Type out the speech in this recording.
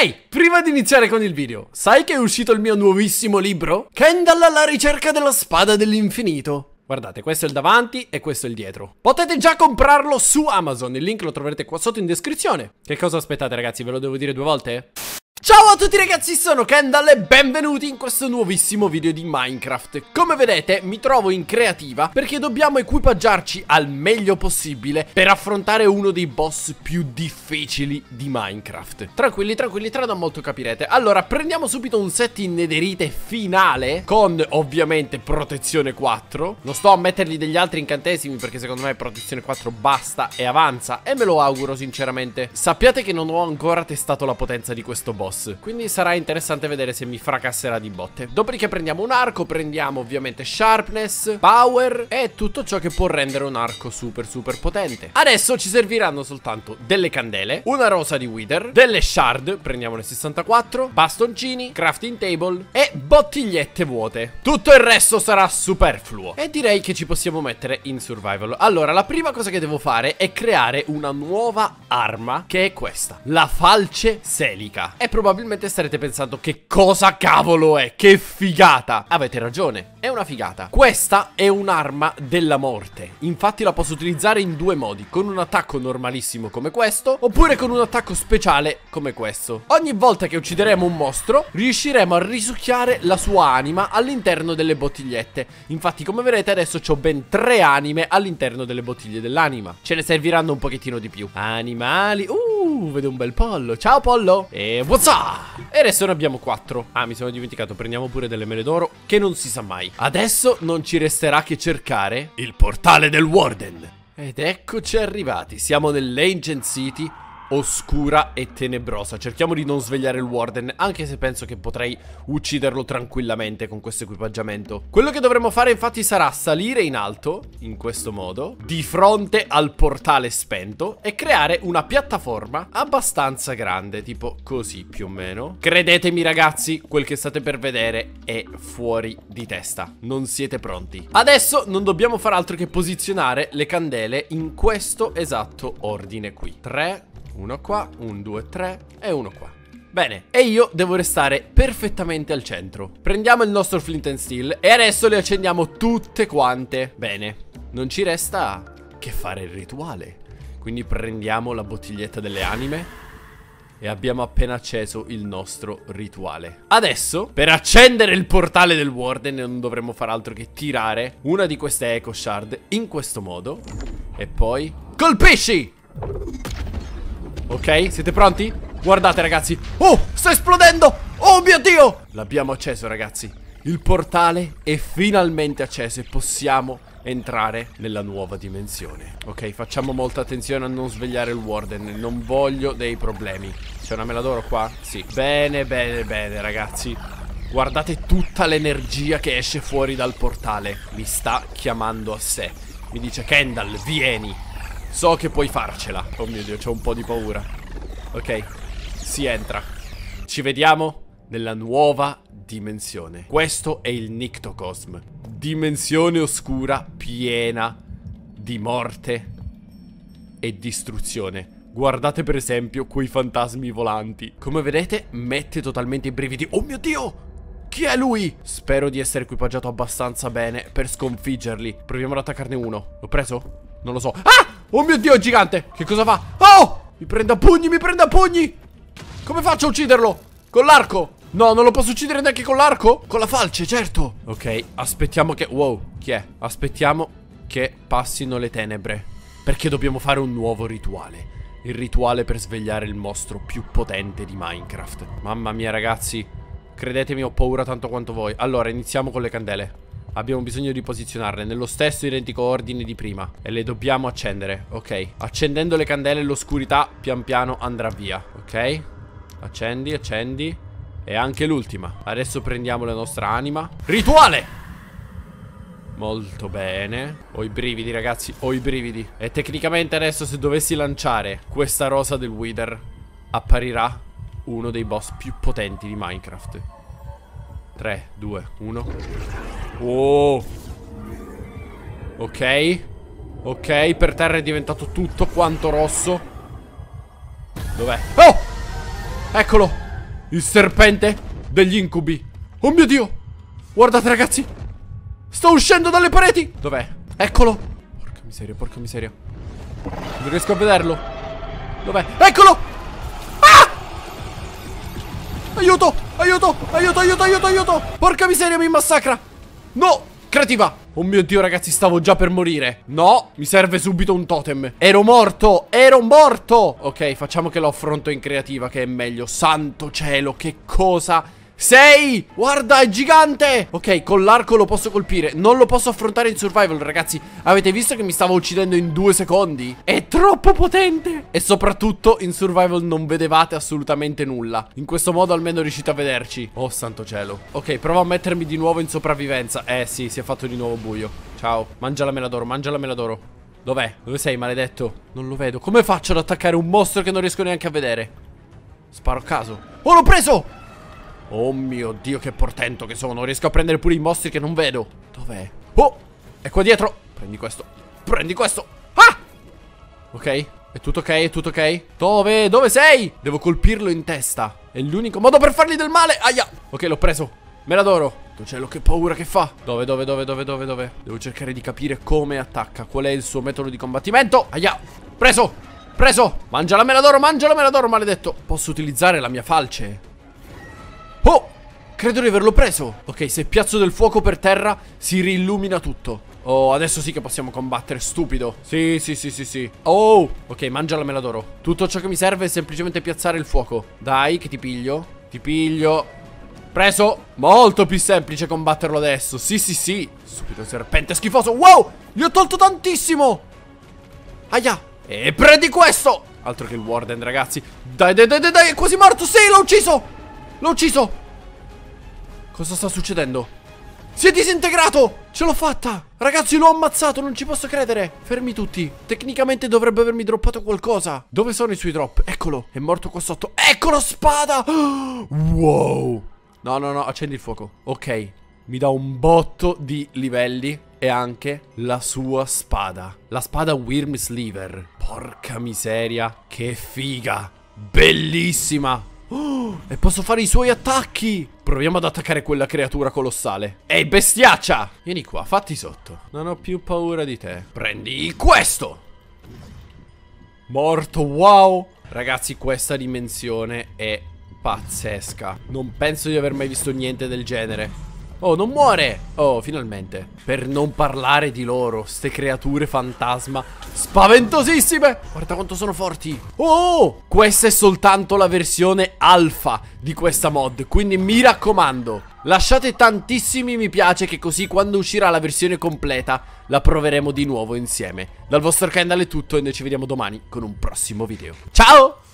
Ehi, prima di iniziare con il video, sai che è uscito il mio nuovissimo libro? Kendall alla ricerca della spada dell'infinito. Guardate, questo è il davanti e questo è il dietro. Potete già comprarlo su Amazon, il link lo troverete qua sotto in descrizione. Che cosa aspettate ragazzi, ve lo devo dire 2 volte? Ciao a tutti ragazzi, sono Kendall e benvenuti in questo nuovissimo video di Minecraft. Come vedete mi trovo in creativa perché dobbiamo equipaggiarci al meglio possibile per affrontare uno dei boss più difficili di Minecraft. Tranquilli, tra non molto capirete. Allora, prendiamo subito un set in nederite finale con ovviamente protezione 4. Non sto a mettergli degli altri incantesimi perché secondo me protezione 4 basta e avanza, e me lo auguro sinceramente. Sappiate che non ho ancora testato la potenza di questo boss, quindi sarà interessante vedere se mi fracasserà di botte. Dopodiché prendiamo un arco, prendiamo ovviamente sharpness, power e tutto ciò che può rendere un arco super potente. Adesso ci serviranno soltanto delle candele, una rosa di wither, delle shard, prendiamone 64, bastoncini, crafting table e bottigliette vuote. Tutto il resto sarà superfluo e direi che ci possiamo mettere in survival. Allora, la prima cosa che devo fare è creare una nuova arma, che è questa, la falce selica. E probabilmente starete pensando che cosa cavolo è, che figata. Avete ragione, è una figata. Questa è un'arma della morte. Infatti la posso utilizzare in 2 modi, con un attacco normalissimo come questo, oppure con un attacco speciale come questo. Ogni volta che uccideremo un mostro riusciremo a risucchiare la sua anima all'interno delle bottigliette. Infatti come vedete adesso ho ben 3 anime all'interno delle bottiglie dell'anima. Ce ne serviranno un pochettino di più. Animali, vedo un bel pollo. Ciao pollo. E what's up? E adesso ne abbiamo 4. Ah, mi sono dimenticato, prendiamo pure delle mele d'oro, che non si sa mai. Adesso non ci resterà che cercare il portale del Warden. Ed eccoci arrivati, siamo nell'Ancient City, oscura e tenebrosa. Cerchiamo di non svegliare il Warden, anche se penso che potrei ucciderlo tranquillamente con questo equipaggiamento. Quello che dovremo fare infatti sarà salire in alto, in questo modo, di fronte al portale spento, e creare una piattaforma abbastanza grande, tipo così più o meno. Credetemi ragazzi, quel che state per vedere è fuori di testa. Non siete pronti. Adesso non dobbiamo fare altro che posizionare le candele in questo esatto ordine qui. 3, uno qua, 1, 2, 3 e uno qua. Bene, e io devo restare perfettamente al centro. Prendiamo il nostro flint and steel e adesso le accendiamo tutte quante. Bene, non ci resta che fare il rituale. Quindi prendiamo la bottiglietta delle anime e abbiamo appena acceso il nostro rituale. Adesso, per accendere il portale del Warden, non dovremo fare altro che tirare una di queste echo shard in questo modo e poi colpisci! Ok, siete pronti? Guardate ragazzi. Oh, sta esplodendo. Oh mio Dio. L'abbiamo acceso ragazzi. Il portale è finalmente acceso e possiamo entrare nella nuova dimensione. Ok, facciamo molta attenzione a non svegliare il Warden. Non voglio dei problemi. C'è una mela d'oro qua? Sì. Bene ragazzi. Guardate tutta l'energia che esce fuori dal portale. Mi sta chiamando a sé. Mi dice Kendall, vieni. So che puoi farcela. Oh mio Dio, c'ho un po' di paura. Ok, si entra. Ci vediamo nella nuova dimensione. Questo è il Nyctocosm. Dimensione oscura piena di morte e distruzione. Guardate per esempio quei fantasmi volanti. Come vedete mette totalmente i brividi. Oh mio Dio! Chi è lui? Spero di essere equipaggiato abbastanza bene per sconfiggerli. Proviamo ad attaccarne uno. L'ho preso? Non lo so. Ah! Oh mio Dio, è gigante. Che cosa fa? Oh! Mi prende a pugni, mi prende a pugni. Come faccio a ucciderlo? Con l'arco? No, non lo posso uccidere neanche con l'arco? Con la falce, certo. Ok, aspettiamo che... Wow, chi è? Aspettiamo che passino le tenebre, perché dobbiamo fare un nuovo rituale. Il rituale per svegliare il mostro più potente di Minecraft. Mamma mia ragazzi, credetemi, ho paura tanto quanto voi. Allora, iniziamo con le candele. Abbiamo bisogno di posizionarle nello stesso identico ordine di prima e le dobbiamo accendere. Ok, accendendo le candele l'oscurità pian piano andrà via. Ok, accendi, accendi. E anche l'ultima. Adesso prendiamo la nostra anima. Rituale! Molto bene. Ho i brividi ragazzi, ho i brividi. E tecnicamente adesso se dovessi lanciare questa rosa del Wither apparirà uno dei boss più potenti di Minecraft. 3, 2, 1. Oh. Ok. Ok, per terra è diventato tutto quanto rosso. Dov'è? Oh! Eccolo! Il serpente degli incubi. Oh mio Dio. Guardate ragazzi. Sto uscendo dalle pareti. Dov'è? Eccolo. Porca miseria, porca miseria. Non riesco a vederlo. Dov'è? Eccolo. Ah! Aiuto, aiuto, aiuto, aiuto, aiuto, aiuto. Porca miseria, mi massacra. No, creativa. Oh mio Dio ragazzi, stavo già per morire. No, mi serve subito un totem. Ero morto, ero morto. Ok, facciamo che lo affronto in creativa, che è meglio. Santo cielo, che cosa sei? Guarda, è gigante. Ok, con l'arco lo posso colpire. Non lo posso affrontare in survival, ragazzi. Avete visto che mi stavo uccidendo in 2 secondi? È troppo potente. E soprattutto in survival non vedevate assolutamente nulla. In questo modo almeno riuscite a vederci. Oh santo cielo. Ok, provo a mettermi di nuovo in sopravvivenza. Sì, si è fatto di nuovo buio. Ciao, mangia la meladoro, mangia la meladoro. Dov'è? Dove sei, maledetto? Non lo vedo. Come faccio ad attaccare un mostro che non riesco neanche a vedere? Sparo a caso. Oh, l'ho preso! Oh mio Dio, che portento che sono. Riesco a prendere pure i mostri che non vedo. Dov'è? Oh, è qua dietro. Prendi questo. Prendi questo. Ah! Ok, è tutto ok, è tutto ok. Dove? Dove sei? Devo colpirlo in testa. È l'unico modo per fargli del male. Aia. Ok, l'ho preso. Me l'adoro. Cielo, che paura che fa. Dove? Devo cercare di capire come attacca. Qual è il suo metodo di combattimento. Aia. Preso. Preso. Mangia la meladoro, maledetto. Posso utilizzare la mia falce. Oh, credo di averlo preso. Ok, se piazzo del fuoco per terra si riillumina tutto. Oh, adesso sì che possiamo combattere, stupido. Sì. Oh, ok, mangia la meladoro. Tutto ciò che mi serve è semplicemente piazzare il fuoco. Dai, che ti piglio. Ti piglio. Preso. Molto più semplice combatterlo adesso. Sì. Stupido serpente schifoso. Wow, gli ho tolto tantissimo. Aia. E prendi questo. Altro che il Warden, ragazzi. Dai, è quasi morto. Sì, l'ho ucciso. L'ho ucciso. Cosa sta succedendo? Si è disintegrato. Ce l'ho fatta. Ragazzi, l'ho ammazzato, non ci posso credere. Fermi tutti. Tecnicamente dovrebbe avermi droppato qualcosa. Dove sono i suoi drop? Eccolo, è morto qua sotto. Eccolo, spada. Wow. No, accendi il fuoco. Ok, mi dà un botto di livelli. E anche la sua spada. La spada Wyrmsliver. Porca miseria, che figa. Bellissima. Oh, e posso fare i suoi attacchi. Proviamo ad attaccare quella creatura colossale. Ehi, bestiaccia. Vieni qua, fatti sotto. Non ho più paura di te. Prendi questo. Morto, wow. Ragazzi, questa dimensione è pazzesca. Non penso di aver mai visto niente del genere. Oh, non muore. Oh, finalmente. Per non parlare di loro, ste creature fantasma spaventosissime. Guarda quanto sono forti. Oh, questa è soltanto la versione alfa di questa mod. Quindi mi raccomando, lasciate tantissimi mi piace, che così quando uscirà la versione completa la proveremo di nuovo insieme. Dal vostro Kendall è tutto e noi ci vediamo domani con un prossimo video. Ciao!